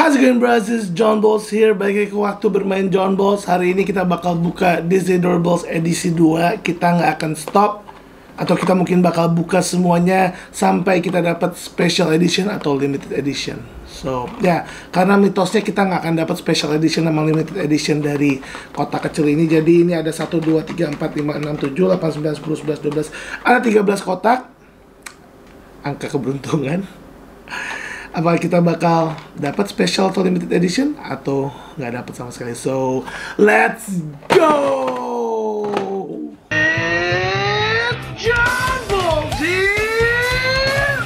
How's it going, bros? This is John Balls here. Balik lagi ke waktu bermain John Balls. Hari ini kita bakal buka Disney Doorables edisi 2. Kita nggak akan stop, atau kita mungkin bakal buka semuanya sampai kita dapat special edition atau limited edition. So, ya, karena mitosnya kita nggak akan dapat special edition sama limited edition dari kotak kecil ini. Jadi ini ada 1, 2, 3, 4, 5, 6, 7, 8, 9, 10, 11, 12. Ada 13 kotak. Angka keberuntungan. Apakah kita bakal dapat special atau limited edition atau nggak dapat sama sekali? So, let's go! It's John Balls here!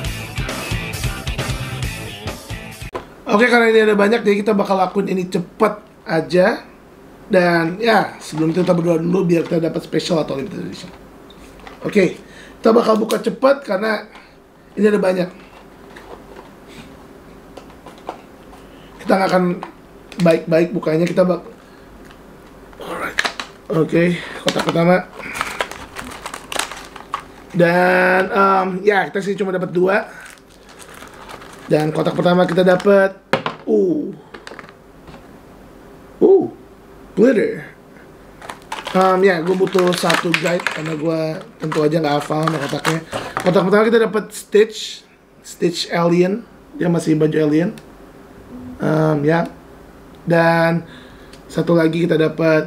Oke, karena ini ada banyak, jadi kita bakal lakuin ini cepet aja. Dan ya, sebelum itu kita berdoa dulu biar kita dapat special atau limited edition. Oke, kita bakal buka cepet karena ini ada banyak. Kita nggak akan baik-baik bukanya, kita alright. Oke, kotak pertama. Dan ya, kita sih cuma dapat 2. Dan kotak pertama kita dapat glitter. Ya, gue butuh 1 guide karena gue tentu aja nggak hafal sama kotaknya. Kotak pertama kita dapat Stitch alien, dia masih baju alien. Ya, dan satu lagi kita dapat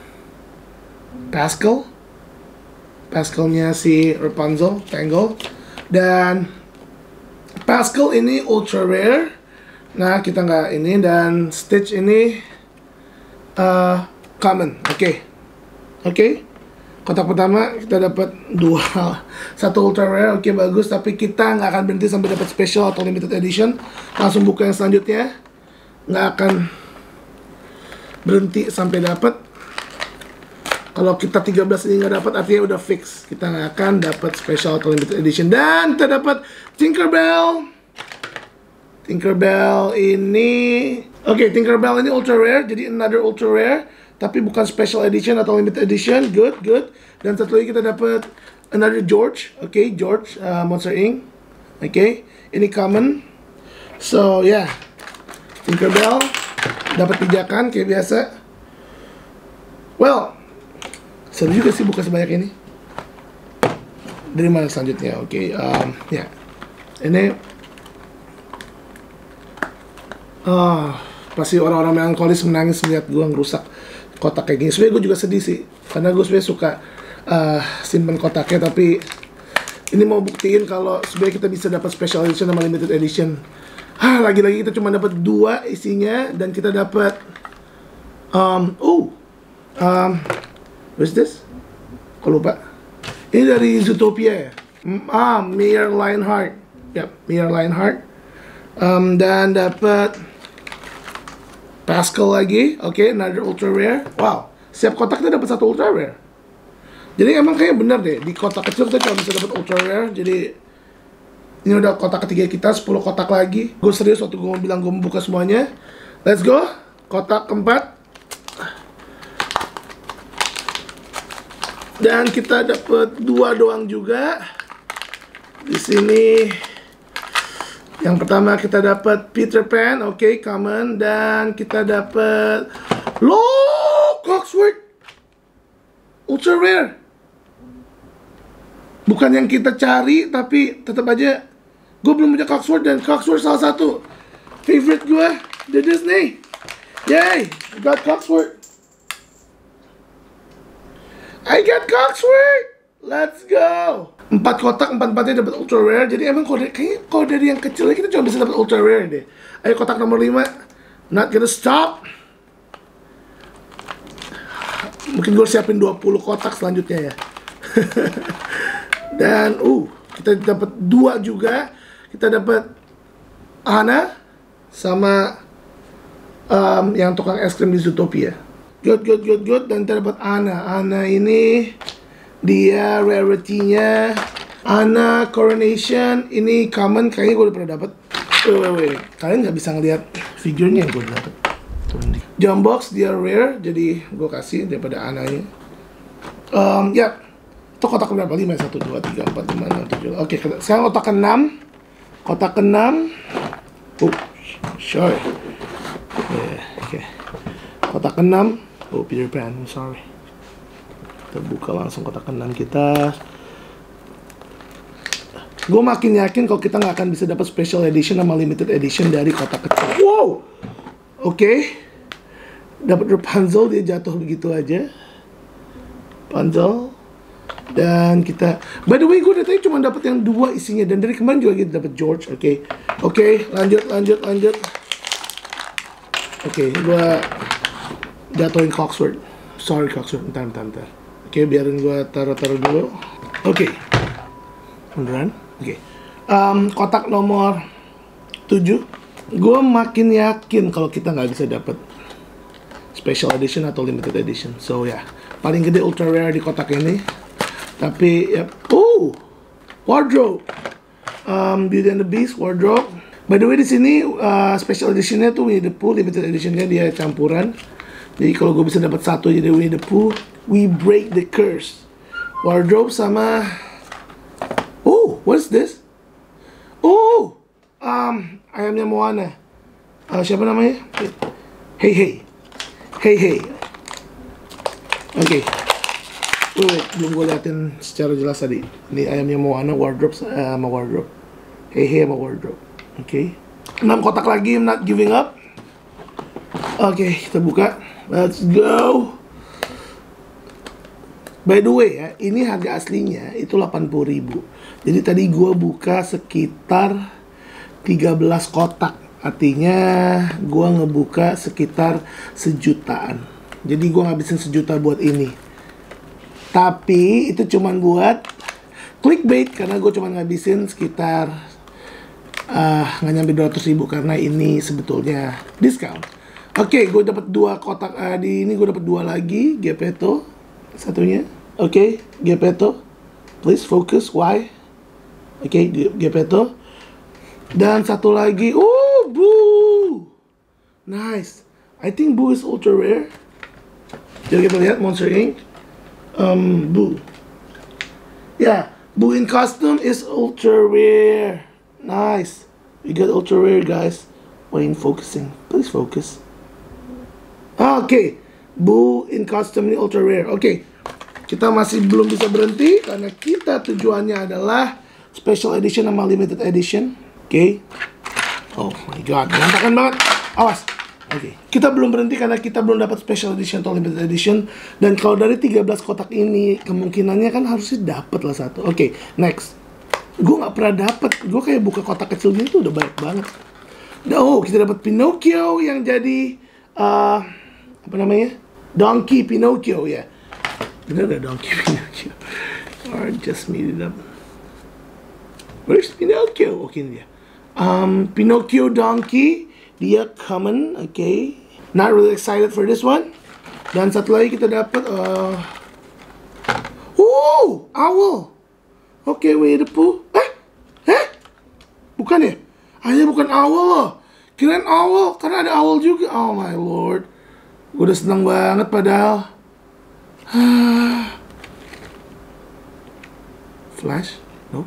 Pascalnya si Rapunzel, Tangle. Dan Pascal ini ultra rare. Nah, kita nggak ini. Dan Stitch ini common. Oke. Kotak pertama kita dapat 2, 1 ultra rare. Oke, bagus. Tapi kita nggak akan berhenti sampai dapat special atau limited edition. Langsung buka yang selanjutnya. Nggak akan berhenti sampai dapat. Kalau kita 13 ini nggak dapat, artinya udah fix kita nggak akan dapat special atau limited edition. Dan kita dapat Tinkerbell ini. Oke, Tinkerbell ini ultra rare, jadi another ultra rare, tapi bukan special edition atau limited edition. Good. Dan satu lagi kita dapat another George. Oke, George, Monster Inc. Oke, ini common. So yeah, Tinkerbell dapat pijakan kayak biasa. Well, seru juga sih buka sebanyak ini. Dari mana selanjutnya? Oke, ya, ini pasti orang-orang melankolis menangis melihat gue ngerusak kotak kayak gini. Sebenarnya gue juga sedih sih, karena gue sebenarnya suka simpen kotaknya. Tapi ini mau buktiin kalau sebenarnya kita bisa dapat special edition sama limited edition. Lagi-lagi kita cuma dapat 2 isinya, dan kita dapat what's this? Kok lupa? Ini dari Zootopia ya. Meyer Lionheart. Yep, Meyer Lionheart. Dan dapat Pascal lagi. Oke, another ultra rare. Wow, setiap kotak kita dapat 1 ultra rare. Jadi emang kayaknya bener deh, di kotak kecil kita cuma bisa dapat ultra rare. Jadi ini udah kotak ketiga kita, 10 kotak lagi. Gue serius waktu gue mau bilang gue mau buka semuanya. Let's go. Kotak keempat. Dan kita dapat 2 doang juga. Di sini yang pertama kita dapat Peter Pan, oke, common. Dan kita dapat Cogsworth ultra rare. Bukan yang kita cari, tapi tetap aja gue belum punya Cogsworth, dan Cogsworth salah satu favorite gue di Disney. Yay, I got Cogsworth. Let's go. 4 kotak, 4-4-nya dapat ultra rare. Jadi emang kayaknya kalau dari yang kecilnya kita cuma bisa dapat ultra rare deh. Ayo, kotak nomor 5. Not gonna stop. Mungkin gue siapin 20 kotak selanjutnya ya. Dan kita dapat 2 juga. Kita dapat Anna sama yang tukang es krim di Zootopia. Good. Dan kita dapat Anna ini dia rarity-nya. Anna Coronation ini common, kayaknya gue udah pernah dapat. Wait. Kalian nggak bisa ngeliat figurnya yang gue dapat. Jump box dia rare, jadi gue kasih daripada Anna-nya. Ya, itu kotak berapa? 5, 1, 2, 3, 4, 5, 6, 7. Oke, sekarang kotak ke-6. Kotak ke-6. Sure. Oke. Kotak ke-6. Oh, Peter Pan, I'm sorry. Kita buka langsung kotak ke-6 kita. Gue makin yakin kalau kita nggak akan bisa dapat special edition sama limited edition dari kotak kecil. Wow! Oke. Dapat Rapunzel, dia jatuh begitu aja. Rapunzel. Dan kita, by the way, gue dari tadi cuma dapat yang 2 isinya, dan dari kemarin juga kita dapat George. Oke, lanjut. Oke, gue jatuhin Cogsworth. Sorry Cogsworth, bentar. Oke, biarin gue taruh dulu. Oke, beneran. Oke, kotak nomor 7. Gue makin yakin kalau kita nggak bisa dapat special edition atau limited edition. So ya, paling gede ultra rare di kotak ini. Tapi ya, wardrobe, Beauty and the Beast wardrobe. By the way, di sini special editionnya tuh Winnie the Pooh, limited editionnya dia campuran. Jadi kalau gue bisa dapat satu jadi Winnie the Pooh, we break the curse. Wardrobe sama, what's this? Ayamnya Moana. Siapa namanya? Hey. Oke. Belum gue liatin secara jelas tadi. Ini ayamnya Moana, wardrobe sama wardrobe. Hey sama wardrobe. Oke. 6 kotak lagi, I'm not giving up. Oke, kita buka. Let's go. By the way ya, ini harga aslinya itu 80.000. Jadi tadi gue buka sekitar 13 kotak. Artinya gue ngebuka sekitar 1 jutaan. Jadi gue ngabisin 1 juta buat ini. Tapi itu cuman buat clickbait, karena gue cuman ngabisin sekitar nggak nyampe 200.000 karena ini sebetulnya diskon. Oke, gue dapat 2 kotak di ini, gue dapat 2 lagi Gepetto satunya. Oke, Gepetto, please focus. Why? Oke, Gepetto. Dan satu lagi, Boo, nice. I think Boo is ultra rare. Jadi kita lihat Monster Inc. Boo. Yeah, Boo in costume is ultra rare. Nice. We got ultra rare, guys. Wayne focusing. Please focus. Okay. Boo in costume ini ultra rare. Okay. Kita masih belum bisa berhenti karena kita tujuannya adalah special edition sama limited edition. Okay. Oh my god, berantakan banget. Awas. Oke, kita belum berhenti karena kita belum dapat special edition atau limited edition. Dan kalau dari 13 kotak ini, kemungkinannya kan harusnya dapat lah satu. Oke, next. Gue nggak pernah dapat. Gue kayak buka kotak kecil gini tuh udah banyak banget. Kita dapat Pinocchio yang jadi apa namanya? Donkey Pinocchio ya. Bener gak Donkey Pinocchio? Or just made it up. Where's Pinocchio? Oke, ini dia. Pinocchio Donkey. Dia common, okay. Not really excited for this one. Dan satu lagi kita dapat owl. Okay, Winnie the Pooh. Bukan ya? Bukan owl loh. Kirain owl, karena ada owl juga. Oh my lord. Gue udah seneng banget padahal. Flash? No.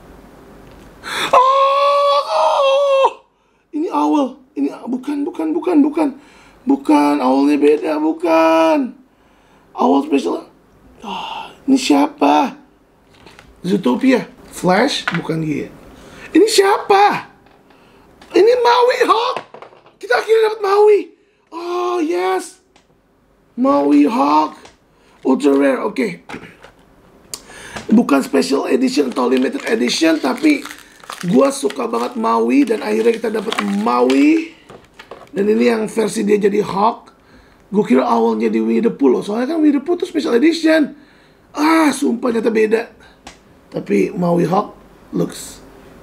Ini owl. Ini bukan, owlnya beda, bukan. Owl special. Ini siapa? Zootopia. Flash, bukan dia. Ini siapa? Ini Maui Hawk. Kita akhirnya dapat Maui. Oh yes, Maui Hawk. Ultra rare, oke. Bukan special edition atau limited edition, tapi gua suka banget Maui, dan akhirnya kita dapat Maui. Dan ini yang versi dia jadi Hawk. Gue kira awalnya di Winnie the Pooh loh. Soalnya kan Winnie the Pooh tuh special edition. Sumpah nyata beda. Tapi Maui Hawk looks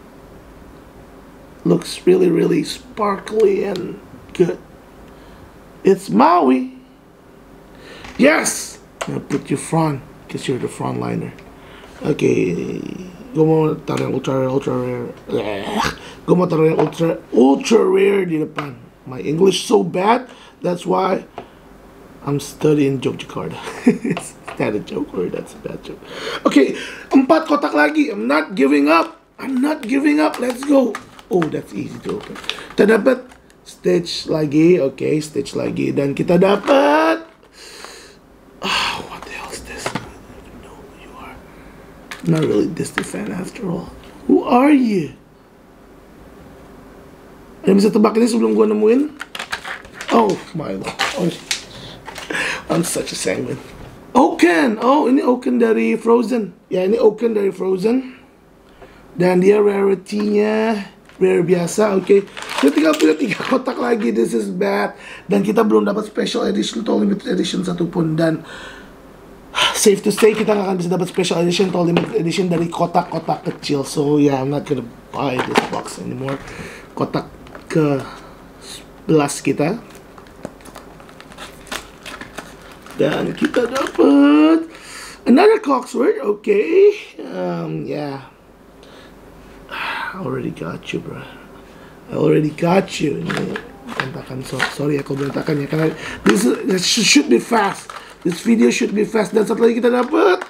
really sparkly and good. It's Maui. Yes! Now put your front, because you're the frontliner. Okay, gue mau taruh yang ultra rare. Gue mau taruh yang ultra rare di depan. My English so bad, that's why I'm studying Yogyakarta. Is that a joke or that's a bad joke? Okay, 4 kotak lagi. I'm not giving up. Let's go. Oh, that's easy to open. Kita dapat Stitch lagi, oke, Stitch lagi. Dan kita dapat what the hell is this? No, you are not really Disney fan after all. Who are you? Yang bisa tebak ini sebelum gua nemuin? Oh my lord. Oh, I'm such a sanguine. Oaken. Oh, ini Oaken dari Frozen. Ya, ini Oaken dari Frozen. Dan dia rarity-nya rare biasa, oke. Kita tinggal punya 3 kotak lagi. This is bad. Dan kita belum dapat special edition atau limited edition satupun. Dan safe to say kita nggak akan bisa dapat special edition atau limited edition dari kotak-kotak kecil. So yeah, I'm not gonna buy this box anymore. Kotak ke 11 kita. Dan kita dapat another Cogsworth, okay. Yeah. I already got you, bro. I already got you. Ini berantakan, sorry ya kalau berantakan ya, karena this should be fast. This video should be fast. Dan satu lagi kita dapat.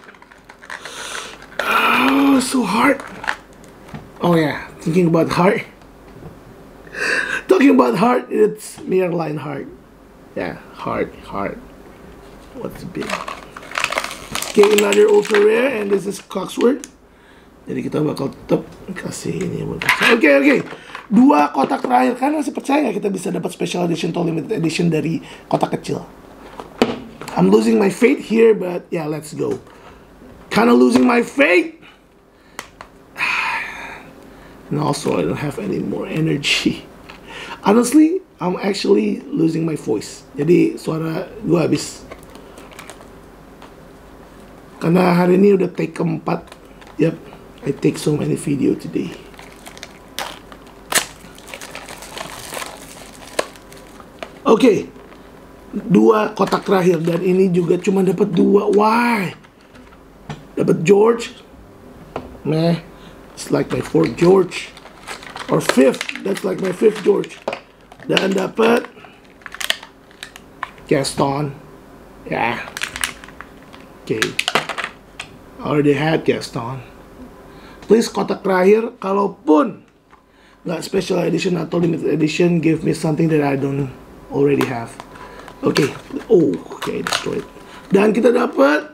Oh, so hard. Oh yeah, thinking about heart. Talking about heart, it's Miraline heart. Yeah, heart. What's big? Okay, another ultra rare, and this is Cogsworth. Jadi kita bakal tetap kasih ini. Oke. 2 kotak terakhir. Kan masih percaya nggak kita bisa dapat special edition atau limited edition dari kotak kecil? I'm losing my faith here, but yeah, let's go. Kinda losing my faith. And also, I don't have any more energy. Honestly, I'm actually losing my voice. Jadi suara gue habis. Karena hari ini udah take keempat. Yep. I take so many video today. Oke, 2 kotak terakhir dan ini juga cuma dapat 2. Why? Dapat George. Meh, it's like my 4th George or 5th. That's like my 5th George. Dan dapat Gaston. Yeah. Okay. Already had Gaston. Please kotak terakhir, kalaupun nggak special edition atau limited edition, give me something that I don't already have. Oke, okay, destroyed. Dan kita dapat,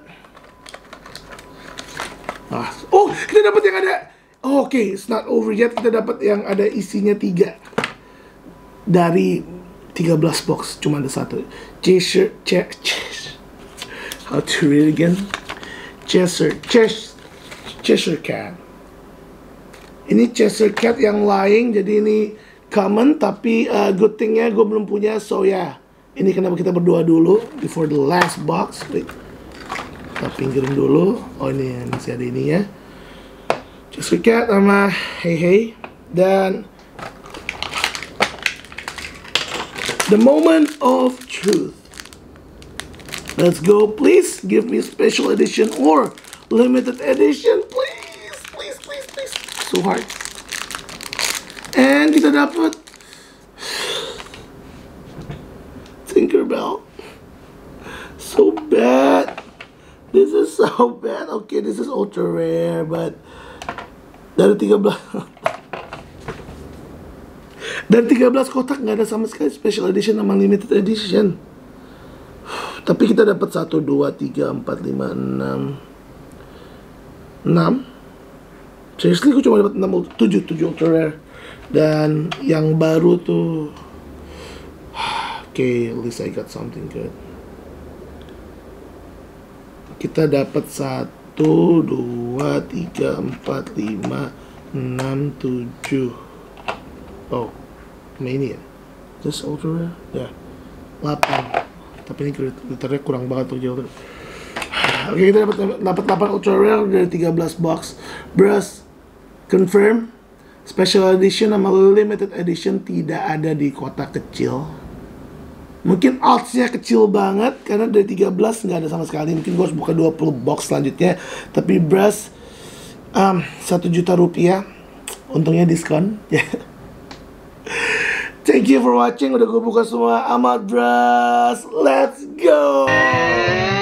kita dapat yang ada. Oke, it's not over yet. Kita dapat yang ada isinya 3 dari 13 box, cuma ada 1. How to read again? Cheshire Cat. Ini Cheshire Cat yang lying, jadi ini common, tapi good thingnya gue belum punya, so yeah. Ini kenapa kita berdua dulu, before the last box. Wait. Kita pinggirin dulu. Oh ini masih ada ini ya. Cheshire Cat sama Hey. Dan the moment of truth. Let's go, please give me special edition or limited edition, please. So hard. And kita dapat Tinkerbell. So bad. This is so bad. Okay, this is ultra rare, but dari 13 dan 13 kotak nggak ada sama sekali special edition sama limited edition. Tapi kita dapat 1, 2, 3, 4, 5, 6. Seriously, gue cuma dapat 7 ultra rare. Dan yang baru tuh okay, at least I got something good. Kita dapat 1, 2, 3, 4, 5, 6, 7. Oh, Mania. Just ultra rare? Ya, 8. Tapi ini glitternya kurang banget tuh jauh. Oke, kita dapat 8 ultra rare dari 13 box. Brush confirm special edition sama limited edition tidak ada di kotak kecil. Mungkin odds-nya kecil banget karena dari 13 nggak ada sama sekali. Mungkin gue harus buka 20 box selanjutnya. Tapi Brush 1 juta rupiah. Untungnya diskon. Thank you for watching. Udah gue buka semua. Amat Brush. Let's go.